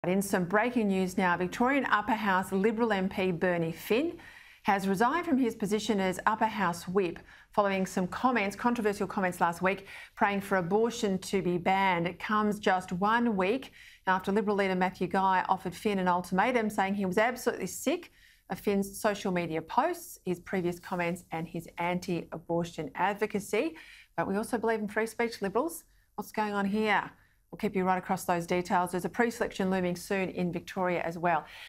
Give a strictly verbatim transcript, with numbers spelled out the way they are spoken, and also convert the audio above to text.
In some breaking news now, Victorian Upper House Liberal M P Bernie Finn has resigned from his position as Upper House Whip following some comments, controversial comments last week, praying for abortion to be banned. It comes just one week after Liberal leader Matthew Guy offered Finn an ultimatum, saying he was absolutely sick of Finn's social media posts, his previous comments and his anti-abortion advocacy. But we also believe in free speech, Liberals. What's going on here? We'll keep you right across those details. There's a pre-selection looming soon in Victoria as well.